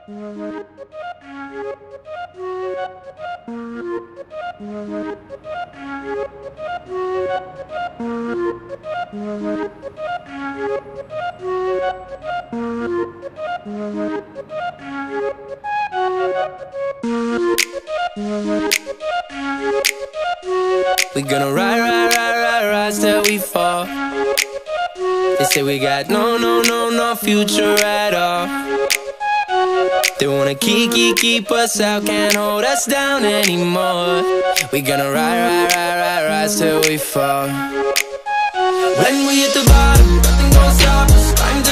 We gonna ride, ride, ride, ride, ride till we fall. They say we got no future at all. They wanna keep us out, can't hold us down anymore. We gonna ride, ride, ride, ride, ride till we fall. When we hit the bottom, nothing gon' stop us.